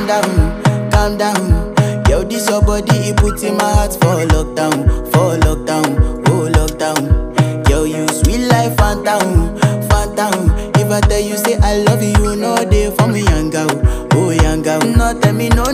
calm down. Yo, this your body, it puts in my heart for lockdown, oh lockdown. Yo, you sweet life, phantom, phantom. If I tell you say I love you, you know they for me, young girl, oh young girl. No, tell me no.